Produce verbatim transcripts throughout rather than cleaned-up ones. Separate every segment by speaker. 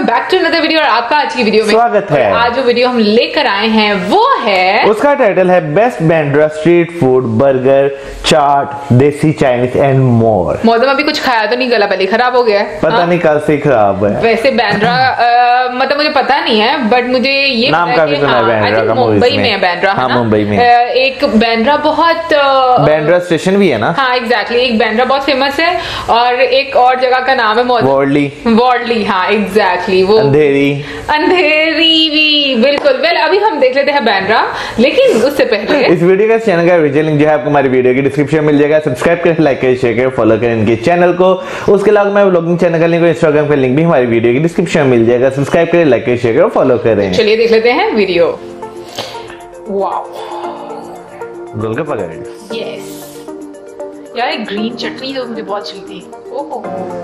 Speaker 1: Back to another video और आपका आज की वीडियो में
Speaker 2: स्वागत है।
Speaker 1: आज जो वीडियो हम लेकर आए हैं वो है,
Speaker 2: उसका टाइटल है best Bandra street food, burger, chaat, desi Chinese and more.
Speaker 1: मौसम अभी कुछ खाया तो नहीं, गला पहले खराब हो गया है।
Speaker 2: पता
Speaker 1: हाँ?
Speaker 2: नहीं कल से खराब है।
Speaker 1: वैसे बांद्रा मतलब मुझे पता नहीं है, बट मुझे ये
Speaker 2: नाम
Speaker 1: पता
Speaker 2: काफी
Speaker 1: है कि
Speaker 2: सुना है
Speaker 1: हाँ,
Speaker 2: बांद्रा का,
Speaker 1: मुंबई में है बांद्रा।
Speaker 2: हाँ, मुंबई में
Speaker 1: एक बांद्रा बहुत
Speaker 2: बांद्रा स्टेशन भी है ना।
Speaker 1: हाँ एग्जैक्टली, एक बांद्रा बहुत फेमस है और एक और जगह का नाम है
Speaker 2: वॉर्डली।
Speaker 1: वॉर्डली हाँ एग्जैक्टली, वो
Speaker 2: अंधेरी
Speaker 1: अंधेरी भी बिल्कुल। वेल अभी हम देख लेते हैं बांद्रा, लेकिन उससे पहले
Speaker 2: इस वीडियो का चैनल का विजुअल लिंक जो है आपको हमारी वीडियो की डिस्क्रिप्शन में मिल जाएगा। सब्सक्राइब करें, लाइक करें, शेयर करें, फॉलो करें इनके चैनल को। उसके अलावा मैं व्लॉगिंग चैनल का लिंक और इंस्टाग्राम का लिंक भी हमारी वीडियो की डिस्क्रिप्शन में मिल जाएगा। सब्सक्राइब करें, लाइक करें, शेयर करें, फॉलो करें।
Speaker 1: चलिए देख लेते हैं video. Wow,
Speaker 2: golgappa guys.
Speaker 1: Yes यार, एक ग्रीन चटनी तो मुझे बहुत चलती है। ओहो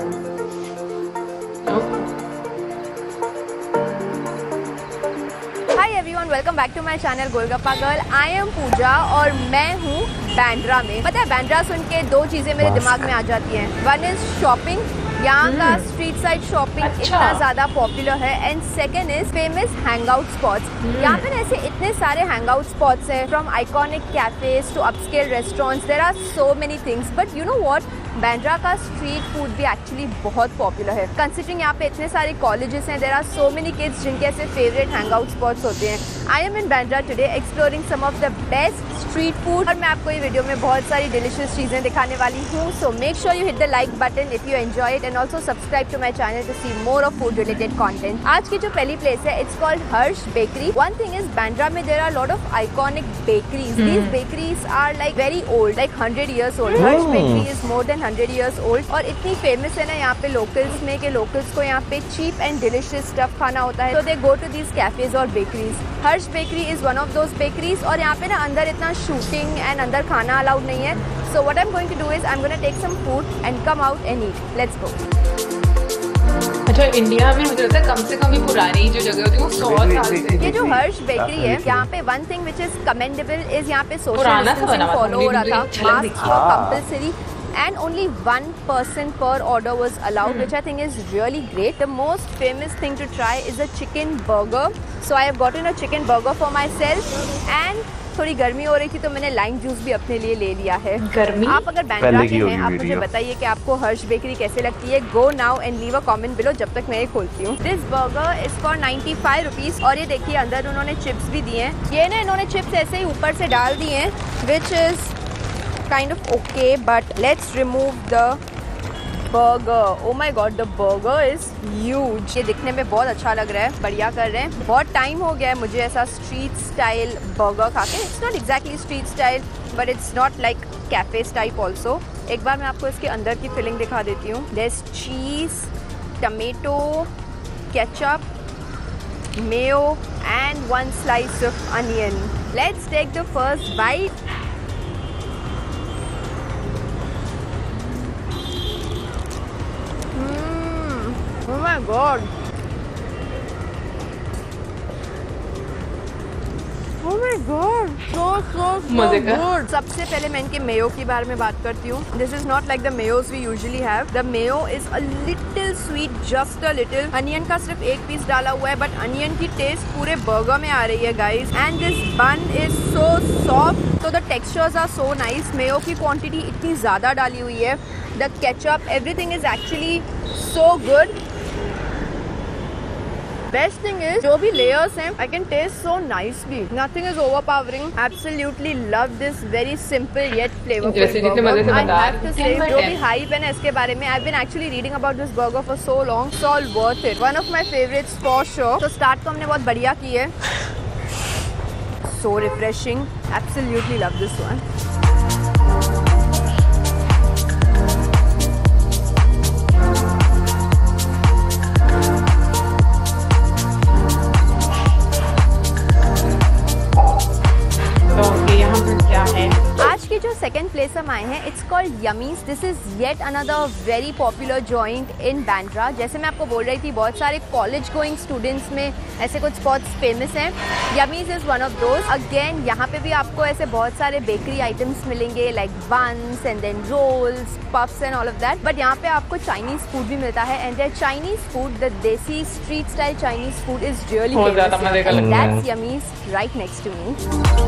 Speaker 3: hi everyone, welcome back to my channel golgappa girl. I am Pooja और मैं हूँ बांद्रा में। पता है, बांद्रा सुन के दो चीजें मेरे दिमाग में आ जाती हैं। वन इज शॉपिंग, यहाँ का स्ट्रीट साइड शॉपिंग
Speaker 1: अच्छा।
Speaker 3: इतना ज्यादा पॉपुलर है। And second is famous hangout spots. यहाँ पे ऐसे इतने सारे हैंगआउट स्पॉट्स हैं, from iconic cafes to upscale restaurants, there are so many things. But you know what, Bandra का स्ट्रीट फूड भी एक्चुअली बहुत पॉपुलर है। कंसिडरिंग यहाँ पे इतने सारे कॉलेजेस हैं, there are so many kids जिनके ऐसे फेवरेट हैंगआउट स्पॉट्स होते हैं। I am in Bandra today exploring some of the best street food, और मैं आपको ये वीडियो में बहुत सारी डिलीशियस चीजें दिखाने वाली हूँ। So make sure you hit the like button if you enjoy it, and also subscribe to my channel to see more of food related content. आज की जो पहली प्लेस है, it's called Harsh bakery. One thing is, Bandra में there are lot of iconic bakeries. These bakeries are like very old, like hundred years old. Harsh bakery is more than hundred years old और इतनी famous है ना यहाँ पे locals में, कि locals को यहाँ पे चीप एंड डिलिशियस स्टफ खाना होता है, तो they go to these cafes और bakeries. Harsh bakery is one of those bakeries. और यहाँ पे ना अंदर इतना शूटिंग एंड अंदर खाना अलाउड नहीं है। So what I am going to do is I am gonna take some food and come out and eat. Let's go.
Speaker 1: अच्छा, इंडिया में मुझे लगता है कम से कम ये पुरानी जो जगह होती है वो सौ साल से।
Speaker 3: ये जो हर्ष बेकरी है, यहाँ पे one thing which is commendable is यहाँ पे सोशल
Speaker 1: पुराना सा
Speaker 3: डिस्टेंसिंग
Speaker 1: बना हुआ था,
Speaker 3: फॉलो हो रहा था।
Speaker 1: मुझे झलक
Speaker 3: मास्क
Speaker 1: दिखी।
Speaker 3: Compulsory and only one person per order was allowed, which I think is really great. The most famous thing to try is a chicken burger. So I have gotten a chicken burger for myself, and थोड़ी गर्मी हो रही थी तो मैंने lime juice भी अपने लिए ले लिया है।
Speaker 1: गर्मी?
Speaker 3: आप अगर बांद्रा के हैं, आप मुझे बताइए कि आपको हर्ष बेकरी कैसे लगती है। Go now and leave a comment below जब तक मैं ये खोलती हूँ। This burger is for ninety five rupees. और ये देखिए, अंदर उन्होंने चिप्स भी दिए हैं। ये ना इन्होंने चिप्स ऐसे ही ऊपर से डाल दिए हैं, which is kind of okay, but let's remove the burger. Oh my god, the burger is huge. ये दिखने में बहुत अच्छा लग रहा है, बढ़िया कर रहे हैं। बहुत टाइम हो गया है मुझे ऐसा स्ट्रीट स्टाइल बर्गर खा के। It's not exactly street style, but it's not like cafe type also. एक बार मैं आपको इसके अंदर की फिलिंग दिखा देती हूँ। There cheese, tomato, ketchup, mayo and one slice of onion. Let's take the first bite. Oh my god. Oh my god. So so so
Speaker 1: मजे का।
Speaker 3: good. सबसे पहले मैं इनके मेयो के बारे में बात करती हूँ। This is not like the mayos we usually have. The mayo is a little sweet, just a little. Onion का सिर्फ एक पीस डाला हुआ है, बट अनियन की टेस्ट पूरे बर्गर में आ रही है guys. And this bun is so soft. So the textures are so nice. Mayo की क्वांटिटी इतनी ज़्यादा डाली हुई है। The ketchup, everything is actually so good. Best thing is, जो भी layers हैं, I can taste so nicely. Nothing is overpowering. Absolutely love this very simple yet flavorful
Speaker 1: जैसे जितने मजे से
Speaker 3: burger. I
Speaker 1: बता
Speaker 3: have to say, जो भी hype है ना इसके बारे में, I've been actually reading about this burger for so long. It's all worth it. One of my favorites for sure. तो start तो हमने बहुत बढ़िया की है. So refreshing. Absolutely love this one. आज की जो सेकंड प्लेस हम आए हैं, it's called Yummy's. This is yet another very popular joint in Bandra. जैसे मैं आपको बोल रही थी, बहुत सारे कॉलेज गोइंग स्टूडेंट्स में ऐसे कुछ स्पॉट्स फेमस हैं। Yummy's is one of those. Again यहाँ पे भी आपको ऐसे बहुत सारे बेकरी आइटम्स मिलेंगे, like buns and then rolls, puffs and all of that. But यहाँ पे आपको चाइनीज फूड भी मिलता है, and their Chinese food, the desi street style Chinese food is really famous. That's Yummy's right next to me.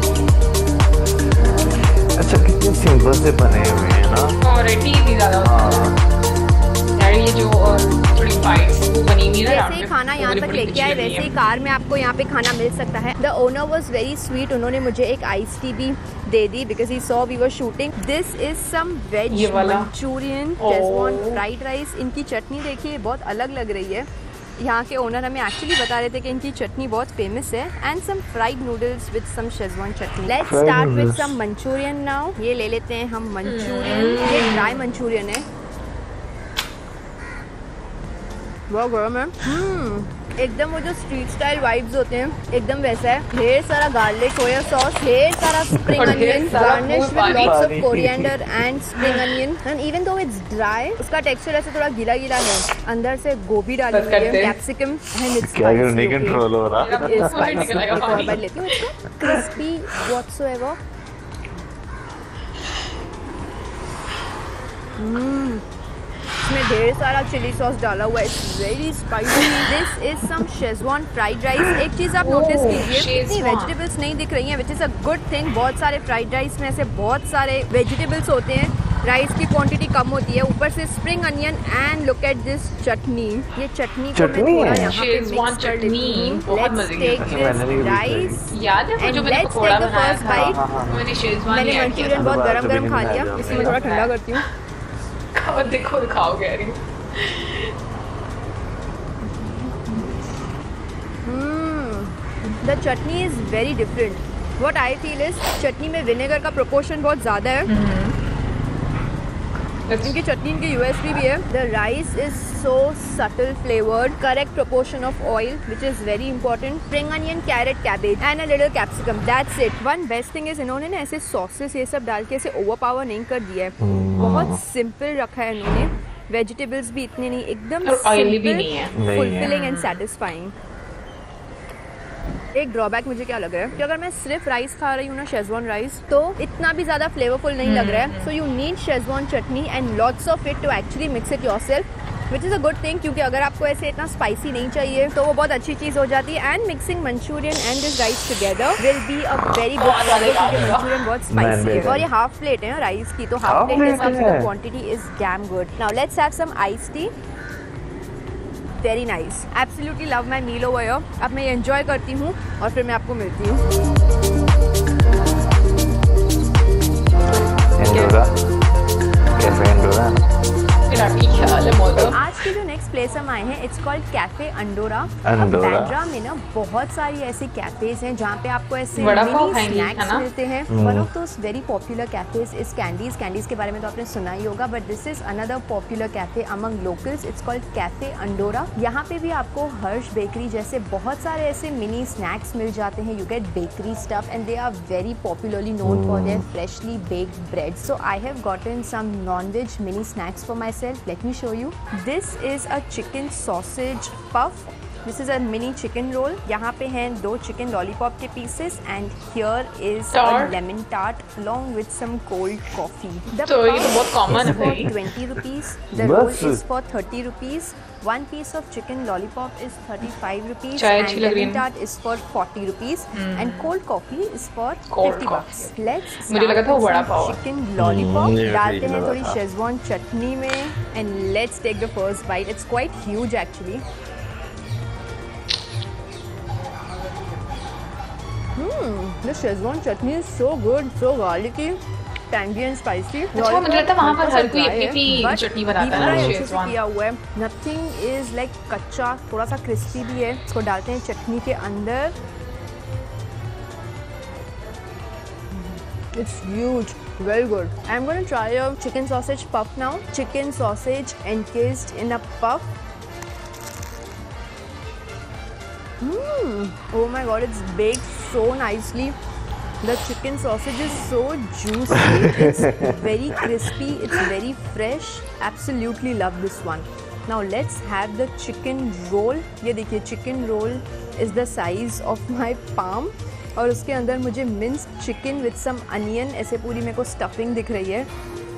Speaker 2: अच्छा, कितने simple से बने हुए हैं ना,
Speaker 1: और टीवी ज्यादा यार, ये जो थोड़ी बाइट्स बनी हुई है ना,
Speaker 3: जैसे ही खाना यहाँ तक लेके आए वैसे ही कार में आपको यहाँ पे खाना मिल सकता है। The owner was very sweet, उन्होंने मुझे एक आइस टी भी दे दी because he saw we were shooting. This is some veg manchurian schezwan fried rice. इनकी चटनी देखिए बहुत अलग लग रही है। यहाँ के ओनर हमें एक्चुअली बता रहे थे कि इनकी चटनी बहुत फेमस है, and some fried noodles with some schezwan chutney. Let's start with some manchurian now. ये ले लेते हैं हम मंचूरियन। ये ड्राई मंचूरियन है, बहुत गरम है। हम्म एकदम वो जो स्ट्रीट स्टाइल वाइब्स होते हैं एकदम वैसा है। ढेर सारा गार्लिक सोया सॉस, ढेर सारा spring onion, garnish with lots of coriander and spring onion. And even though it's dry, उसका टेक्सचर ऐसे थोड़ा गीला गीला है। अंदर से गोभी डाली हुई है, कैप्सिकम एंड इट्स स्पाइसी।
Speaker 2: नहीं कंट्रोल हो रहा।
Speaker 3: एक और बाइट लेती हूँ इसको। Crispy whatsoever. हम्म इसमें ढेर सारा चिली सॉस डाला हुआ है, it's very spicy. This is some schezwan fried rice. एक चीज़ आप नोटिस कीजिए, इतनी वेजिटेबल्स नहीं दिख रही हैं, which is a good thing. बहुत सारे फ्राइड राइस में ऐसे बहुत सारे वेजिटेबल्स होते हैं, राइस की क्वांटिटी कम होती है। ऊपर से spring onion and look at this chutney. ये चटनी को मैं थोड़ा यहाँ पे मिक्स कर लेती हूँ। लेट्स टेक दिस राइस
Speaker 1: याद है
Speaker 3: एंड
Speaker 1: जो मैंने
Speaker 3: लेट्स
Speaker 1: पकोड़ा
Speaker 3: टेक द
Speaker 1: बनाया
Speaker 3: फर्स्ट
Speaker 1: था,
Speaker 3: बाइट।
Speaker 1: मैंने शेजवान
Speaker 3: मैंने
Speaker 1: ऐड किया
Speaker 3: मंचूरियन बहुत गरम गरम खा लिया, इसमें मैं थोड़ा ठंडा करती हूँ।
Speaker 1: था। देखो दिखाओ कह रही
Speaker 3: the chutney is very different. What I feel is चटनी में विनेगर का प्रोपोर्शन बहुत ज़्यादा है। इनकी चटनी इनकी यूएसपी भी है। The rice is so subtle flavoured, correct proportion of oil which is very important, spring onion, carrot, cabbage and a little capsicum, that's it. One best thing is इन्होंने ना ऐसे सॉसेस ये सब डाल के ऐसे ओवर पावर नहीं कर दिया है, बहुत सिंपल रखा है इन्होंने। वेजिटेबल्स भी इतने नहीं, एकदम सिंपल, फुलफिलिंग एंड सेटिस्फाइंग। एक ड्रॉबैक मुझे क्या लग रहा है कि अगर मैं सिर्फ राइस खा रही हूँ ना, शेजवान राइस, तो इतना भी ज़्यादा फ्लेवरफुल नहीं लग रहा है। So you need schezwan chutney and lots of it to actually mix it yourself, which is a good thing, क्योंकि अगर आपको ऐसे इतना स्पाइसी नहीं चाहिए तो वो बहुत अच्छी चीज़ हो जाती है। And mixing manchurian and this rice together will be a very good combo, क्योंकि मंचूरियन बहुत स्पाइसी है और ये हाफ प्लेट है राइस की, तो हाफ प्लेट के हिसाब से quantity is damn good. Now let's have some ice tea. Very nice, absolutely love my meal over here. अब मैं ये एंजॉय करती हूँ और फिर मैं आपको मिलती हूँ।
Speaker 2: Andora, cafe Andora.
Speaker 3: आज की जो नेक्स्ट प्लेस हम आए हैं, it's called cafe Andora.
Speaker 2: Andora.
Speaker 3: Bandra में ना बहुत सारी ऐसी कैफेज हैं जहाँ पे आपको ऐसे
Speaker 1: बड़ा पाव
Speaker 3: मिनी
Speaker 1: खाएंगे, है
Speaker 3: स्नैक्स
Speaker 1: ना?
Speaker 3: मिलते हैं। One of those very popular cafes is Candies. Candies के बारे में तो आपने सुना ही होगा, but this is another popular cafe among locals. It's called cafe Andora. यहाँ पे भी आपको हर्ष बेकरी जैसे बहुत सारे ऐसे मिनी स्नैक्स मिल जाते हैं। You get bakery stuff and they are very popularly known for their freshly baked bread. So I have gotten some non veg mini snacks for myself. Let me show you. This is a chicken sausage puff. This is a mini chicken roll. यहाँ पे हैं दो chicken lollipop के pieces and here is
Speaker 1: Tart.
Speaker 3: a lemon tart along with some cold coffee. The
Speaker 1: तो ये तो
Speaker 3: puff
Speaker 1: बहुत common
Speaker 3: is
Speaker 1: है
Speaker 3: for
Speaker 1: भाई।
Speaker 3: twenty rupees. The roll
Speaker 2: बस।
Speaker 3: is for thirty rupees. One piece of chicken lollipop is thirty-five rupees
Speaker 1: चाय
Speaker 3: and
Speaker 1: अच्छी लग रही
Speaker 3: lemon
Speaker 1: है।
Speaker 3: tart is for forty rupees and cold coffee is for
Speaker 1: Cold
Speaker 3: fifty bucks.
Speaker 1: coffee.
Speaker 3: Let's
Speaker 1: मुझे लगा था वो
Speaker 3: start with
Speaker 1: बड़ा
Speaker 3: some
Speaker 1: पाव है।
Speaker 3: chicken lollipop.
Speaker 2: मुझे भी
Speaker 3: डालते हैं
Speaker 2: लगा
Speaker 3: थोड़ी
Speaker 2: था।
Speaker 3: शेजवान चटनी में and let's take the first bite. It's quite huge actually. Hmm, the schezwan chutney is so good, so garlicky, tangy and spicy.
Speaker 1: अच्छा, मुझे लगता है वहाँ पर हर कोई अपनी अपनी चटनी बनाता है ना, शेजवान।
Speaker 3: किया हुआ है। Nothing is like कच्चा, थोड़ा सा क्रिस्पी भी है। इसको डालते हैं चटनी के अंदर। It's huge, very good. I'm gonna try a chicken sausage puff now. Chicken sausage encased in a puff. Mmm. Oh my god, it's baked so nicely. The chicken sausage is so juicy. It's very crispy. It's very fresh. Absolutely love this one. Now let's have the chicken roll. ये देखिए chicken roll is the size of my palm. और उसके अंदर मुझे minced chicken with some onion, ऐसे पूरी मेरे को stuffing दिख रही है.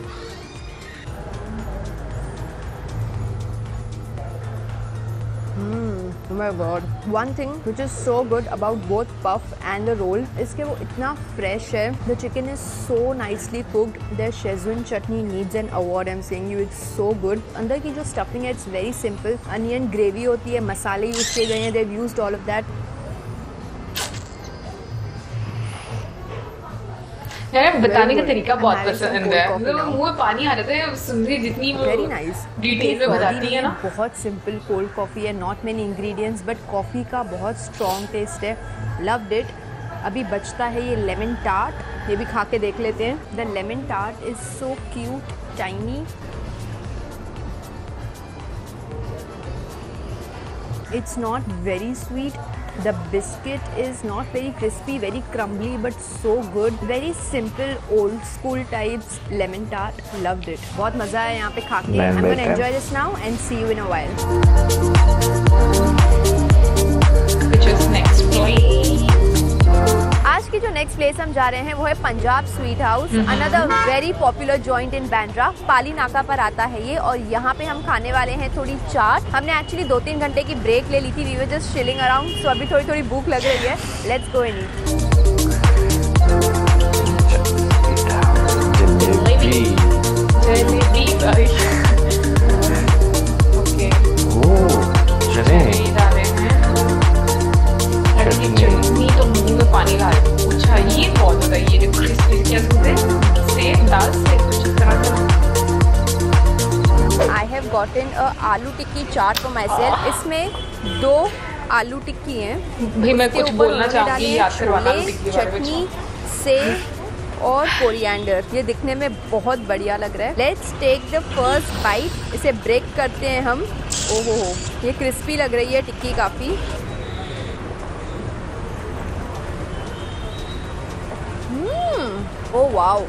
Speaker 3: Oh my god. One thing which is so good about both puff and the roll is कि वो इतना fresh है. The chicken is so nicely cooked. Their Szechuan chutney needs an award. I'm saying you, it's so good. अंदर की जो stuffing है it's very simple. Onion gravy होती है, मसाले यूज किए गए हैं. They've used all of that.
Speaker 1: यार बताने का तरीका बहुत पसंद है. मतलब मुंह में पानी आ रहा है सुंदरी जितनी वो
Speaker 3: वेरी नाइस
Speaker 1: डिटेल में बताती है ना.
Speaker 3: बहुत सिंपल कोल्ड कॉफ़ी है, not many ingredients but coffee का बहुत स्ट्रॉन्ग टेस्ट है. Loved it. अभी बचता है ये लेमन टार्ट. ये भी खा के देख लेते हैं. The lemon tart is so cute, tiny. It's not very sweet. The biscuit is not very crispy, very crumbly, but so good. Very simple, old school types lemon tart. Loved it. बहुत मजा है यहाँ पे खा के. I'm gonna enjoy this now and see you in a while.
Speaker 1: Which is next place?
Speaker 3: आज की जो नेक्स्ट प्लेस हम जा रहे हैं वो है Punjab sweet house. Another very popular joint in Bandra. Pali Naka पर आता है ये और यहाँ पे हम खाने वाले हैं थोड़ी चाट. हमने एक्चुअली दो तीन घंटे की ब्रेक ले ली थी. We were just chilling around. So अभी थोड़ी थोड़ी भूख लग रही है. Let's go and eat.
Speaker 1: Okay.
Speaker 2: Oh चने
Speaker 1: डाले हैं. चटनी तो मुंह में पानी ला रही. अच्छा ये बहुत होता है. ये जो क्रिस्पी क्या बोलते हैं सेब दाल से कुछ इस तरह का.
Speaker 3: I have gotten a आलू टिक्की चाट for myself. इसमें दो आलू टिक्की हैं.
Speaker 1: भाई मैं कुछ बोलना चाहूँगी याद करवाना आलू टिक्की के बारे में.
Speaker 3: चटनी, सेब और कोरिएंडर. ये दिखने में बहुत बढ़िया लग रहा है. Let's take the first bite. इसे ब्रेक करते हैं हम. ओहो हो, ये क्रिस्पी लग रही है टिक्की काफ़ी. Oh wow.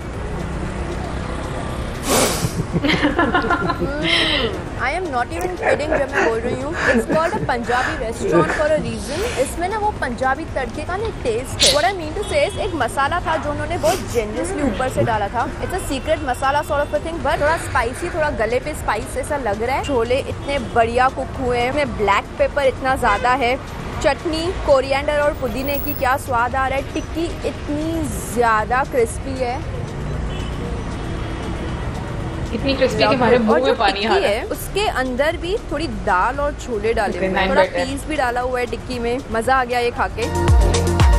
Speaker 3: I am not even kidding जब मैं बोल रही हूँ. It's called a Punjabi restaurant for a reason. इसमें ना वो पंजाबी तड़के का ना टेस्ट है. व्हाट आई मीन टू से एक मसाला था जो उन्होंने बहुत जेनरसली ऊपर से डाला था. It's a secret masala sort of a thing but थोड़ा स्पाइसी, थोड़ा गले पे स्पाइस ऐसा लग रहा है. छोले इतने बढ़िया कुक हुए हैं. इसमें ब्लैक पेपर इतना ज़्यादा है. चटनी, कोरिएंडर और पुदीने की क्या स्वाद आ रहा है. टिक्की इतनी ज़्यादा क्रिस्पी है.
Speaker 1: इतनी क्रिस्पी कि हमारे मुंह में पानी आ रहा है.
Speaker 3: उसके अंदर भी थोड़ी दाल और छोले डाले हुए हैं. थोड़ा पीस भी डाला हुआ है टिक्की में. मजा आ गया ये खा के.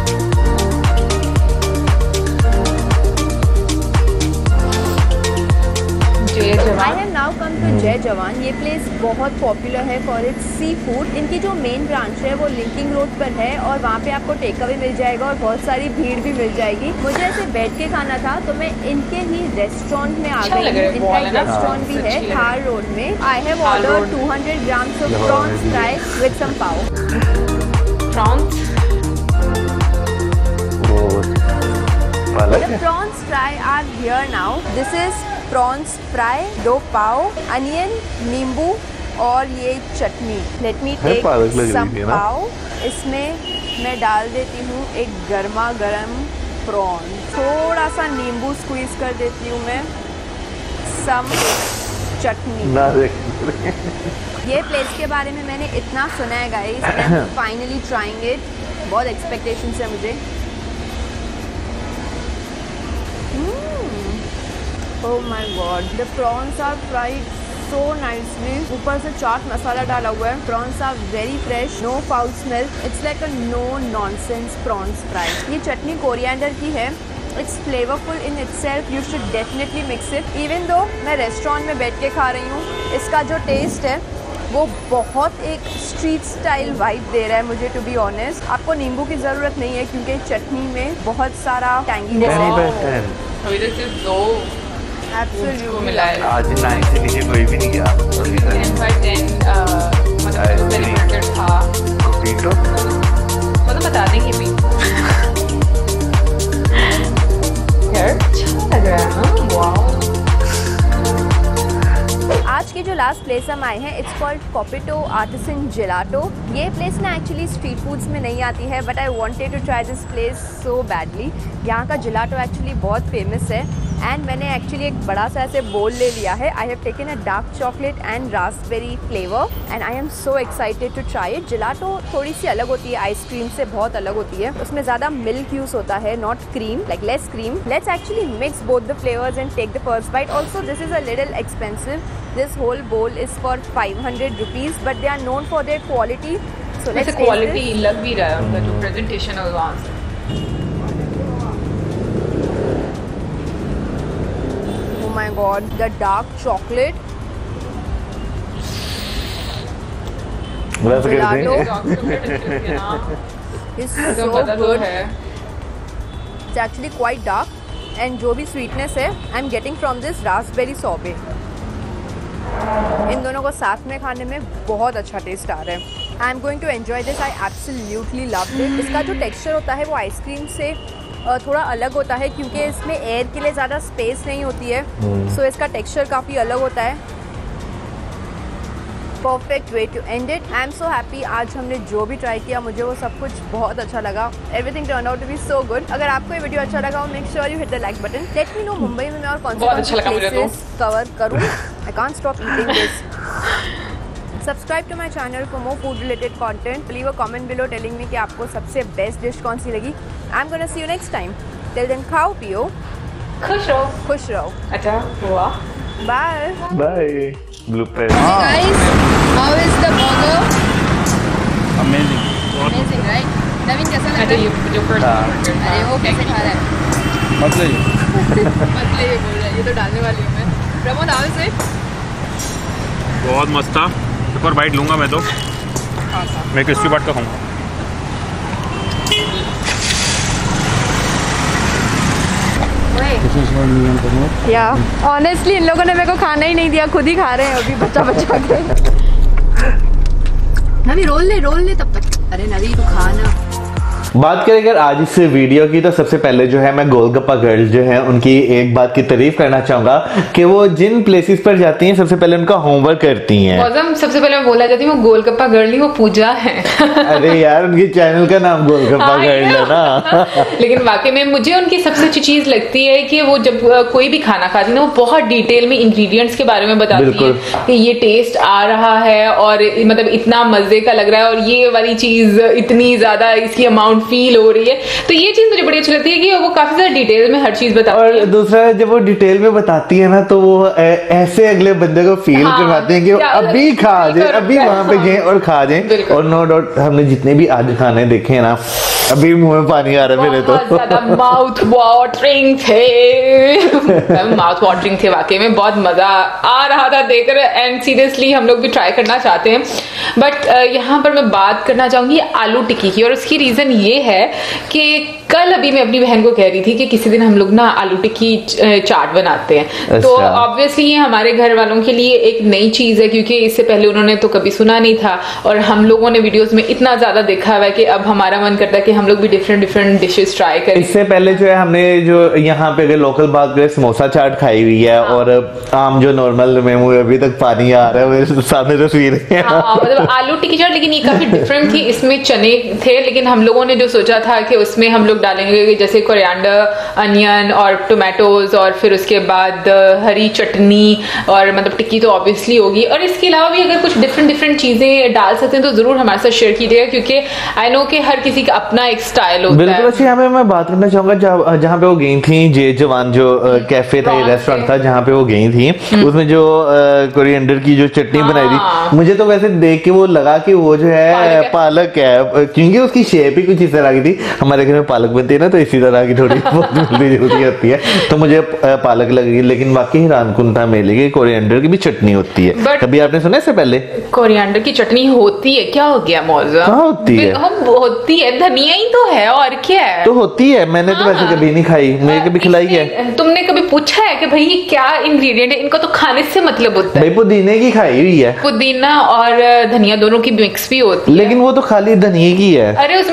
Speaker 3: I have now come to जय जवान. ये प्लेस बहुत पॉपुलर है फॉर इट्स सी फूड. इनकी जो मेन ब्रांच है वो लिंकिंग रोड पर है और वहाँ पे आपको टेक अवे मिल जाएगा और बहुत सारी भीड़ भी मिल जाएगी. मुझे ऐसे बैठ के खाना था तो मैं इनके ही रेस्टोरेंट में आ गई हूँ. इनका एक रेस्टोरेंट भी है थार रोड में. I have ordered two hundred grams of prawns fry with some pav.
Speaker 1: Prawns
Speaker 3: The prawns fry are here now. This is prawns fry, दो पाव, अनियन, नींबू और ये चटनी. Let me take some पाव. इसमें मैं डाल देती हूँ एक गर्मा गर्म प्रॉन. थोड़ा सा नींबू स्क्वीज कर देती हूँ मैं. सम चटनी. ये प्लेस के बारे में मैंने इतना सुना है guys. I am finally trying it. बहुत एक्सपेक्टेशंस है मुझे. Oh my god, the prawns are fried so nicely. ऊपर से चाट मसाला डाला हुआ है. Prawns are very fresh, no foul smell. It's like a no nonsense prawns fry. ये चटनी कोरिएंडर की है. It's flavorful in itself. You should definitely mix it. Even though मैं restaurant में बैठ के खा रही हूँ, इसका जो टेस्ट है वो बहुत एक स्ट्रीट स्टाइल वाइब दे रहा है मुझे. टू बी ऑनेस्ट, आपको नींबू की ज़रूरत नहीं है क्योंकि चटनी में बहुत सारा टैंगी है.
Speaker 1: अभी तक सिर्फ दो
Speaker 3: Absolutely.
Speaker 1: मिला है.
Speaker 2: आज नाइन से नीचे कोई भी नहीं गया.
Speaker 1: टेन बाई टेन मतलब बेनिफिटेड था.
Speaker 2: पीटो
Speaker 1: मतलब बता देंगे भी.
Speaker 3: प्लेस हम आए हैं, it's called Copito artisan gelato. ये प्लेस ना एक्चुअली स्ट्रीट फूड्स में नहीं आती है, but I wanted to try this place so badly. यहाँ का जेलाटो एक्चुअली बहुत फेमस है एंड मैंने एक्चुअली एक बड़ा सा ऐसे बोल ले लिया है। I have taken a dark chocolate and raspberry flavour and I am so excited to try it. Gelato थोड़ी सी अलग होती है, आइसक्रीम से बहुत अलग होती है। उसमें ज़्यादा मिल्क यूज होता है, not cream, like less cream. Let's actually mix both the flavours and take the first bite. Also this is a little expensive, this whole bowl is for five hundred rupees, but they are known for their quality. So let's
Speaker 1: quality लग भी रहा है उनका जो presentation है वहाँ से।
Speaker 3: Oh my god, the dark chocolate.
Speaker 2: वैसे
Speaker 3: Gelato
Speaker 2: कैसे
Speaker 3: is so good. It's actually quite dark, and जो भी sweetness है, I'm getting from this raspberry sorbet. इन दोनों को साथ में खाने में बहुत अच्छा टेस्ट आ रहा है। I am going to enjoy this, I absolutely love it. इसका जो टेक्सचर होता है वो आइसक्रीम से थोड़ा अलग होता है क्योंकि इसमें एयर के लिए ज़्यादा स्पेस नहीं होती है, सो so इसका टेक्सचर काफ़ी अलग होता है। Perfect way to end it. I am so happy, आज हमने जो भी ट्राई किया मुझे वो सब कुछ बहुत अच्छा लगा। Everything turn out to be so good. अगर आपको ये वीडियो अच्छा लगा हो, make sure you hit the like button. Let me know Mumbai में मैं और कौन से प्लेसेस कवर करूँ। I can't stop eating this. Subscribe to my channel for more food related content. Leave a comment below telling me कि आपको सबसे best dish कौन सी लगी। I am gonna see you next time. Till then खाओ पियो,
Speaker 1: खुश रहो,
Speaker 3: खुश रहो।
Speaker 1: अच्छा हुआ,
Speaker 3: bye
Speaker 2: bye. Blooper
Speaker 3: guys, how is the burger?
Speaker 4: Amazing,
Speaker 3: amazing right? Naveen कैसा लगा?
Speaker 1: अच्छा ये जो फर्स्ट बर्गर,
Speaker 3: अरे वो कैसे खा रहा है?
Speaker 4: मत ले
Speaker 3: मत ले, ये बोल रहा है, ये तो डालने वाली हूँ मैं। Pramod how is it?
Speaker 4: बहुत मस्त था। एक और बाइट लूँगा मैं तो। मैं क्रिस्पी पार्ट का खाऊंगा।
Speaker 3: या ऑनेस्टली इन लोगों ने मेरे को खाना ही नहीं दिया, खुद ही खा रहे हैं अभी बच्चा बच्चा के। नवी रोल ले रोल ले तब तक। अरे नवी तू खाना।
Speaker 2: बात करें अगर आज इस वीडियो की, तो सबसे पहले जो है मैं गोलगप्पा गर्ल जो है उनकी एक बात की तारीफ करना चाहूंगा कि वो जिन प्लेसेस पर जाती हैं सबसे पहले उनका होमवर्क करती हैं।
Speaker 1: मौसम सबसे पहले मैं बोलना चाहती हूँ वो गोलगप्पा गर्ल नहीं, वो पूजा है।
Speaker 2: अरे यार उनकी चैनल का नाम गोलगप्पा गर्ल है ना।
Speaker 1: लेकिन वाकई में मुझे उनकी सबसे अच्छी चीज लगती है कि वो जब कोई भी खाना खाती है ना, वो बहुत डिटेल में इंग्रेडिएंट्स के बारे में बताती है कि ये टेस्ट आ रहा है और मतलब इतना मजे का लग रहा है और ये वाली चीज इतनी ज्यादा इसकी अमाउंट फील हो रही है। तो ये चीज मुझे बड़ी अच्छी लगती है कि वो काफी ज्यादा डिटेल में हर चीज बताती है।
Speaker 2: और दूसरा जब वो डिटेल में बताती है ना, तो वो ऐसे अगले बंदे को फील
Speaker 1: हाँ,
Speaker 2: करवाते हैं कि वो अभी खा जाए, अभी वहां पे जाए और खा जाए। और नो डाउट हमने जितने भी आज खाने देखे हैं ना, अभी मुंह में पानी आ रहा है मेरे तो।
Speaker 1: माउथ वाटरिंग थे, माउथ वाटरिंग थे वाकई में, बहुत मजा आ रहा था देखकर एंड सीरियसली हम लोग भी ट्राई करना चाहते हैं। बट यहाँ पर मैं बात करना चाहूंगी आलू टिक्की की, और उसकी रीजन ये है कि कल अभी मैं अपनी बहन को कह रही थी कि किसी दिन हम लोग ना आलू टिक्की चाट बनाते हैं। अच्छा। तो ऑब्वियसली ये हमारे घर वालों के लिए एक नई चीज है क्योंकि इससे पहले उन्होंने तो कभी सुना नहीं था और हम लोगों ने वीडियोस में इतना ज्यादा देखा हुआ है कि अब हमारा मन करता है कि हम लोग भी डिफरेंट डिफरेंट डिशेस ट्राई करें।
Speaker 2: इससे पहले जो है हमने जो यहाँ पे अगर लोकल बात करें समोसा चाट खाई हुई है। हाँ। और आम जो नॉर्मल में मुझे अभी तक पानी आ रहा है मेरे सामने तस्वीर है।
Speaker 1: हाँ, मतलब आलू टिक्की चाट, लेकिन ये काफी डिफरेंट थी। इसमें चने थे, लेकिन हम लोगों ने जो सोचा था कि उसमें हम लोग डालेंगे जैसे कोरिएंडर, अनियन और टोमेटोज और फिर उसके बाद हरी चटनी और मतलब टिक्की तो ऑब्वियसली होगी। और इसके अलावा भी अगर कुछ डिफरेंट डिफरेंट चीजें डाल सकते हैं तो जरूर हमारे साथ शेयर कीजिएगा क्योंकि आई नो कि हर किसी का अपना एक स्टाइल होता है।
Speaker 2: बिल्कुल। अच्छा, यहाँ पे मैं बात करना चाहूंगा जहाँ जहाँ पे वो गई थी, जे जवान जो कैफे था, रेस्टोरेंट था जहाँ पे वो गई थी, उसमें जो कोरिएंडर की जो चटनी बनाई थी, मुझे तो वैसे देख के वो लगा कि वो जो है पालक है, क्योंकि उसकी शेप ही कुछ इस तरह की थी। हमारे घर में पालक बनती है ना, तो इसी तरह की थोड़ी बहुत मिलती जुलती होती है, तो मुझे पालक लगी। लेकिन बाकी हैरानकुन था मेले की कोरिएंडर की भी चटनी होती है। कभी आपने सुना इससे पहले?
Speaker 1: कोरिएंडर की चटनी होती है? क्या हो गया मौजा?
Speaker 2: कहाँ होती है?
Speaker 1: होती है, धनिया ही तो है और क्या है।
Speaker 2: तो होती है, मैंने तो वैसे कभी नहीं खाई, मैंने कभी खिलाई है।
Speaker 1: तुमने कभी पूछा है कि भाई ये क्या इंग्रेडिएंट है, इनको तो खाने से मतलब होता है?
Speaker 2: भाई पुदीने की खाई हुई है,
Speaker 1: पुदीना और धनिया दोनों की मिक्स भी होती है,
Speaker 2: लेकिन वो तो खाली धनिया की है।
Speaker 1: अरे उसमें कुछ ना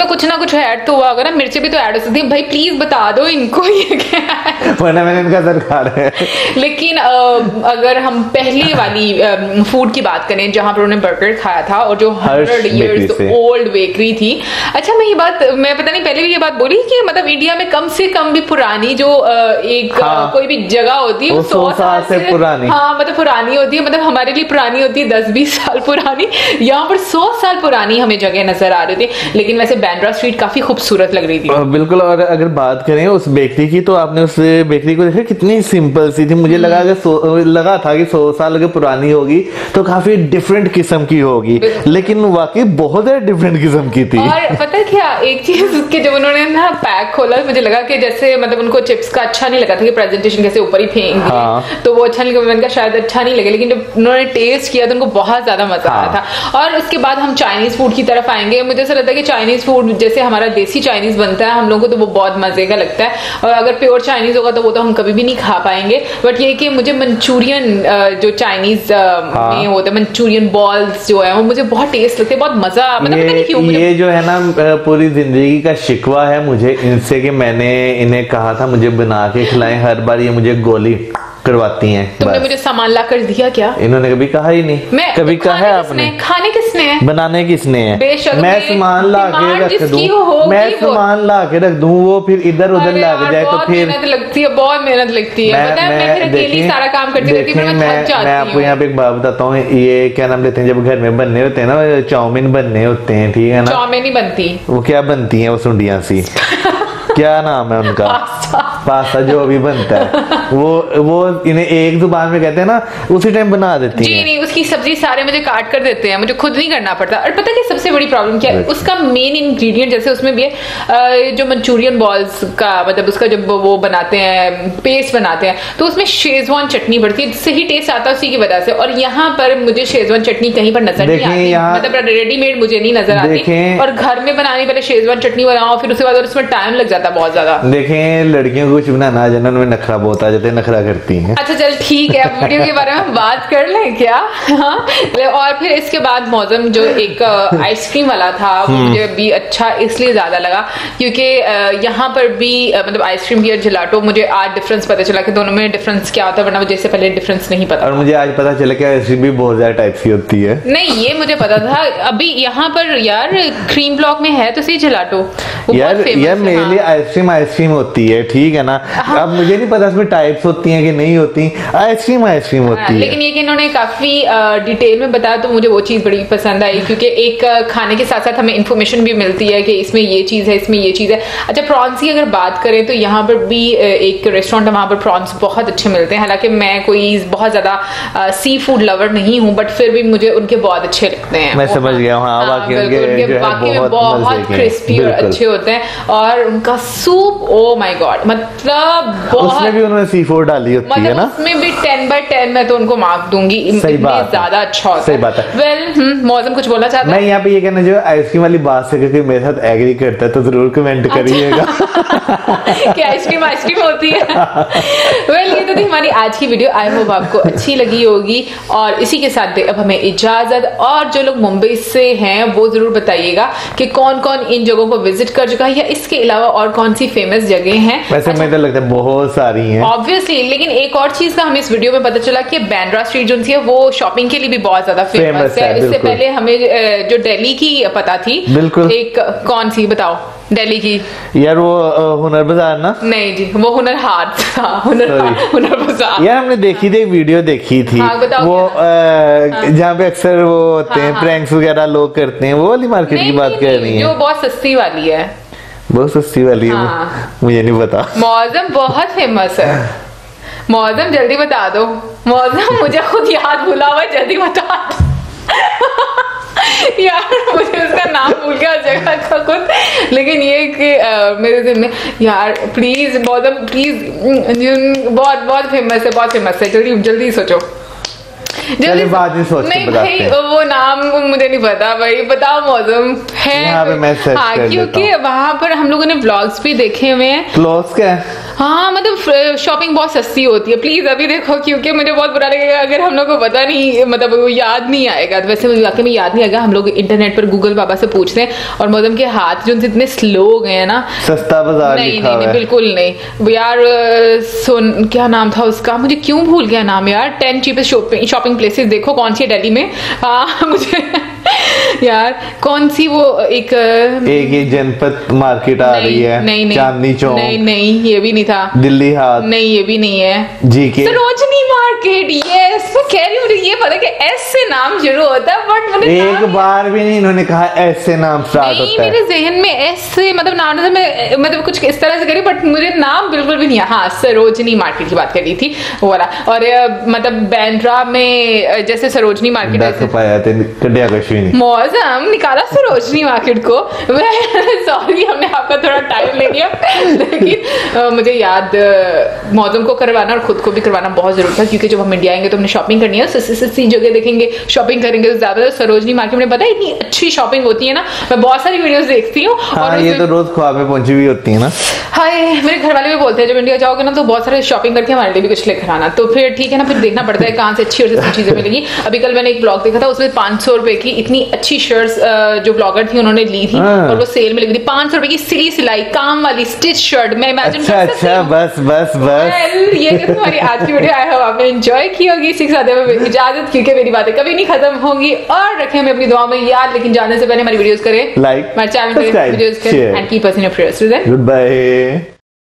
Speaker 1: कुछ ऐड तो हुआ होगा ना, मिर्ची भी तो ऐड हो सकती है। भाई प्लीज बता दो इनको ये क्या है,
Speaker 2: वरना मैंने इनका सर खा रहा है।
Speaker 1: लेकिन uh, अगर हम पहले वाली फूड uh, की बात करें जहां पर उन्होंने बर्गर खाया था और जो हंड्रेड इयर्स ओल्ड बेकरी थी। अच्छा मैं ये बात, मैं पता नहीं पहले भी ये बात बोली कि मतलब इंडिया में कम से कम भी पुरानी जो uh, एक हाँ, uh, कोई भी जगह होती है वो सौ साल से पुरानी, हाँ मतलब पुरानी होती है, मतलब हमारे लिए पुरानी होती है दस बीस साल पुरानी, यहाँ पर सौ साल पुरानी हमें जगह नजर आ रही थी। लेकिन वैसे बैंड्रा स्ट्रीट काफी खूबसूरत लग रही थी।
Speaker 2: बिल्कुल। और अगर बात करें उस बेकरी की तो आपने उस बेकरी को देखा कितनी सिंपल सी थी। मुझे लगा कि लगा था कि सौ साल की पुरानी होगी तो काफी डिफरेंट किस्म की होगी, लेकिन वाकई बहुत ज्यादा डिफरेंट किस्म की थी।
Speaker 1: और पता है क्या, एक चीज कि जब उन्होंने ना पैक खोला मुझे लगा कि जैसे मतलब उनको चिप्स का अच्छा नहीं लगा था कि प्रेजेंटेशन कैसे ऊपर ही फेंक दिए, हाँ। तो वो अच्छा नहीं लगा, मैंने कहा शायद अच्छा नहीं लगे, लेकिन जब उन्होंने टेस्ट किया तो उनको बहुत ज्यादा मजा हाँ। आया था। और उसके बाद हम चाइनीज फूड की तरफ आएंगे। मुझे ऐसा लगता है कि चाइनीज फूड जैसे हमारा देसी चाइनीज बनता है हम लोगों को तो वो बहुत मजे का लगता है, और अगर प्योर चाइनीज होगा तो वो तो हम कभी भी नहीं खा पाएंगे। बट ये कि मुझे मंचूरियन जो चाइनीज हाँ। में होता है मंचूरियन बॉल्स जो है वो मुझे बहुत टेस्ट लगते हैं, बहुत मजा, मतलब पता नहीं क्यों मुझे
Speaker 2: ये जो है ना पूरी जिंदगी का शिकवा है मुझे इनसे कि मैंने इन्हें कहा था मुझे बना के खिलाएं, हर बार ये मुझे गोली करवाती हैं।
Speaker 1: तुमने मुझे सामान ला कर दिया क्या?
Speaker 2: इन्होंने कभी कहा ही नहीं। मैं कभी कहा है आपने?
Speaker 1: खाने किसने है?
Speaker 2: बनाने किसने है?
Speaker 1: बेशक
Speaker 2: मैं सामान ला के रख दूं, मैं सामान ला के रख दूं, वो फिर इधर उधर लग जाए तो फिर
Speaker 1: मेहनत लगती है, बहुत मेहनत लगती है। पता है मैं फिर अकेली सारा काम करती रहती हूं, मैं थक जाती हूं।
Speaker 2: मैं आपको यहाँ पे एक बात बताता हूँ, ये क्या नाम लेते हैं जब घर में बनने होते हैं ना, चाउमीन बनने होते हैं, ठीक है ना?
Speaker 1: चाउमीन ही बनती,
Speaker 2: वो क्या बनती है वो सुंडियां सी क्या नाम है उनका? पास्ता जो भी बनता है वो वो इन्हें एक जुबान में कहते हैं ना, उसी टाइम बना देती
Speaker 1: जी हैं। नहीं, उसकी सब्जी सारे मुझे काट कर देते हैं, मुझे खुद नहीं करना पड़ता। और पता है सबसे बड़ी प्रॉब्लम क्या है, उसका मेन इंग्रेडिएंट जैसे उसमें भी है जो मंचूरियन बॉल्स का, मतलब उसका जब वो बनाते हैं पेस्ट बनाते हैं तो उसमें शेजवान चटनी पड़ती है, जिससे ही टेस्ट आता है उसी की वजह से। और यहाँ पर मुझे शेजवान चटनी कहीं पर नजर नहीं आती, मतलब रेडीमेड मुझे नहीं नजर आती। और घर में बनाने पहले शेजवान चटनी बनाओ, फिर उसके बाद उसमें टाइम लग जाता बहुत ज्यादा।
Speaker 2: देखें लड़कियों को कुछ बनाना जनरल में नखरा बहुत आ जाते हैं, नखरा करती हैं।
Speaker 1: अच्छा चल ठीक है, अब वीडियो के बारे में बात कर लें क्या? हाँ। और फिर इसके बाद मौसम जो एक आइसक्रीम वाला था वो मुझे भी अच्छा इसलिए ज्यादा लगा क्योंकि यहाँ पर भी मतलब आइसक्रीम भी और जिलाटो, मुझे आज डिफरेंस पता चला कि दोनों में डिफरेंस क्या होता है, वरना मुझे इससे पहले डिफरेंस नहीं पता।
Speaker 2: और मुझे आज पता चला कि आइसक्रीम भी बहुत ज्यादा टाइप की होती है।
Speaker 1: नहीं ये मुझे पता था। अभी यहाँ पर यार क्रीम ब्लॉक में है तो सही जिलाटो,
Speaker 2: यार यार मेरे लिए आइसक्रीम आइसक्रीम होती है, ठीक है ना? हाँ। अब मुझे नहीं पता इसमें टाइप्स होती हैं कि नहीं होती, आइसक्रीम आइसक्रीम होती हाँ, है।
Speaker 1: लेकिन ये कि इन्होंने काफी डिटेल में बताया तो मुझे वो चीज बड़ी पसंद आई, क्योंकि एक खाने के साथ साथ हमें इन्फॉर्मेशन भी मिलती है कि इसमें ये चीज है, इसमें ये चीज है। अच्छा प्रॉन्स की अगर बात करें तो यहाँ पर भी एक रेस्टोरेंट है, वहां पर प्रॉन्स बहुत अच्छे मिलते हैं। हालांकि मैं कोई बहुत ज्यादा सी फूड लवर नहीं हूँ, बट फिर भी मुझे उनके बहुत अच्छे लगते हैं।
Speaker 2: मैं समझ गया हूँ, बाकी
Speaker 1: में बहुत क्रिस्पी और अच्छे होते हैं। और उनका सूप, ओ माय गॉड, मतलब
Speaker 2: उसमें भी उन्होंने सी फूड डाली होती
Speaker 1: मतलब
Speaker 2: है ना,
Speaker 1: उसमें भी टेन बाय टेन मैं तो उनको मार्क दूंगी,
Speaker 2: सही बात
Speaker 1: ज्यादा अच्छा होता है।
Speaker 2: सही बात है।
Speaker 1: वेल मौसम कुछ बोलना चाहता है?
Speaker 2: मैं यहाँ पे ये कहना जो आइसक्रीम वाली बात से क्योंकि मेरे साथ एग्री करता है तो जरूर कमेंट करिएगा
Speaker 1: कि आइसक्रीम आइसक्रीम होती है। वेल ये तो थी हमारी आज की वीडियो, आई होप आपको अच्छी लगी होगी। और इसी के साथ अब हमें इजाजत। और जो लोग मुंबई से हैं वो जरूर बताइएगा कि कौन कौन इन जगहों को विजिट कर चुका है, या इसके अलावा और कौन सी फेमस जगह हैं।
Speaker 2: वैसे अच्छा, मुझे तो लगता है बहुत सारी हैं
Speaker 1: ऑब्वियसली, लेकिन एक और चीज का हमें इस वीडियो में पता चला कि बैंड्रा स्ट्रीट जो है वो शॉपिंग के लिए भी बहुत ज्यादा फेमस, फेमस है, है। इससे पहले हमें जो दिल्ली की पता थी, बिल्कुल एक कौन सी बताओ दिल्ली की?
Speaker 2: यार वो हुनर बाजार ना?
Speaker 1: नहीं जी, वो हुनर हाट था, हुनर हुनर बाजार।
Speaker 2: यार हमने देखी थी, वीडियो देखी थी।
Speaker 1: हाँ,
Speaker 2: वो जहाँ पे अक्सर वो होते हैं प्रैंक्स वगैरह लोग करते हैं, वो वाली मार्केट की बात कर रही है
Speaker 1: जो बहुत सस्ती वाली है?
Speaker 2: बहुत सस्ती वाली है, मुझे नहीं पता।
Speaker 1: मौसम बहुत फेमस है, मौसम जल्दी बता दो। मौसम मुझे खुद याद भूला हुआ, जल्दी बता दो। यार मुझे उसका नाम भूल गया जगह का कुछ, लेकिन ये कि आ, मेरे दिल में यार प्लीज मौसम प्लीज, बहुत बहुत फेमस है, बहुत फेमस है। जल्दी जल्दी सोचो,
Speaker 2: जल्दी बाद में सोच
Speaker 1: नहीं भाई, वो नाम मुझे नहीं पता भाई, बताओ। मौसम है
Speaker 2: यहाँ पे मैं सर्च
Speaker 1: हाँ,
Speaker 2: कर
Speaker 1: क्योंकि वहां पर हम लोगों ने व्लॉग्स भी देखे हुए हैं।
Speaker 2: व्लॉग्स क्या है?
Speaker 1: हाँ मतलब शॉपिंग बहुत सस्ती होती है, प्लीज अभी देखो, क्योंकि मुझे बहुत बुरा लगेगा अगर हम लोग को पता नहीं, मतलब वो याद नहीं आएगा। तो वैसे वाकई में याद नहीं आएगा, हम लोग इंटरनेट पर गूगल बाबा से पूछते हैं और मौसम के हाथ जो इतने स्लो हो गए हैं ना।
Speaker 2: सस्ता बाजार
Speaker 1: नहीं
Speaker 2: लिखा
Speaker 1: नहीं, नहीं बिल्कुल नहीं यार। सोन क्या नाम था उसका, मुझे क्यों भूल गया नाम यार। Ten cheapest shopping shopping places देखो कौन सी है दिल्ली में। हाँ मुझे यार कौन सी वो एक
Speaker 2: एक ही जनपद मार्केट आ रही है,
Speaker 1: नहीं नहीं
Speaker 2: चांदनी चौक,
Speaker 1: नहीं नहीं ये भी नहीं था,
Speaker 2: दिल्ली हाट,
Speaker 1: नहीं ये भी नहीं है,
Speaker 2: जी के
Speaker 1: सरोजनी मार्केट। यस मैं कह रही हूँ, मुझे ये पता कि एस से नाम शुरू होता है, बट मुझे
Speaker 2: एक बार भी नहीं इन्होंने कहा एस से नाम स्टार्ट होता है।
Speaker 1: मेरे जहन में एस से मतलब नाम मैं मतलब कुछ इस तरह से करी, बट मुझे नाम बिल्कुल भी नहीं है। हाँ सरोजनी मार्केट की बात कर रही थी वो वाला। और मतलब बैंड्रा में जैसे सरोजनी मार्केट है,
Speaker 2: पाया कटिया कुछ भी नहीं,
Speaker 1: मौसम निकाला सरोजनी मार्केट को। सॉरी हमने आपका थोड़ा टाइम ले लिया, लेकिन uh, मुझे याद uh, मौसम को करवाना और खुद को भी करवाना बहुत जरूरी था, क्योंकि जब हम इंडिया आएंगे तो हमने शॉपिंग करनी है, सस्ती सस्ती जगह देखेंगे, शॉपिंग करेंगे। तो ज्यादातर सरोजनी मार्केट में पता है इतनी अच्छी शॉपिंग होती है ना, मैं बहुत सारी वीडियोस देखती हूँ।
Speaker 2: हाँ,
Speaker 1: और
Speaker 2: ये तो रोज ख्वाब में पहुंची हुई होती है ना।
Speaker 1: हाय मेरे घर वाले भी बोलते हैं जब इंडिया जाओगे ना तो बहुत सारे शॉपिंग करके हमारे लिए भी कुछ लेकर आना। तो फिर ठीक है ना, फिर देखना पड़ता है कहाँ से अच्छी और सस्ती चीजें मिलेगी। अभी कल मैंने एक ब्लॉग देखा था, उसमें पांच सौ रुपए की इतनी अच्छी शर्ट्स जो ब्लॉगर थी उन्होंने ली थी और वो सेल में लगी थी। पांच सौ रुपए की सिली सिलाई काम वाली स्टिच शर्ट, मैं इमेजिन
Speaker 2: अच्छा,
Speaker 1: कर सकती
Speaker 2: अच्छा,
Speaker 1: हूँ।
Speaker 2: बस बस बस
Speaker 1: well, ये जो तुम्हारी आज की वीडियो आई हो आपने एंजॉय की होगी। इसी के साथ हमें इजाजत, क्योंकि मेरी बातें कभी नहीं खत्म होंगी, और रखें हमें अपनी दुआ में याद। लेकिन जाने से पहले हमारी वीडियोस करें
Speaker 2: लाइक,
Speaker 1: हमारे चैनल पे वीडियोस करें and keep us in your prayers.
Speaker 2: Good bye.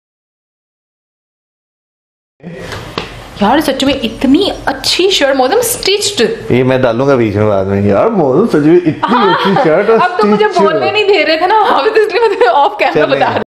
Speaker 1: यार सच में इतनी अच्छी शर्ट, मौसम स्टिच्ड,
Speaker 2: ये मैं डालूंगा बीच में बाद में। यार मौसम सच में इतनी अच्छी शर्ट और
Speaker 1: अब तो मुझे बोलने नहीं दे रहे थे ना, अब तो इसलिए मैं ऑफ कैमरा बता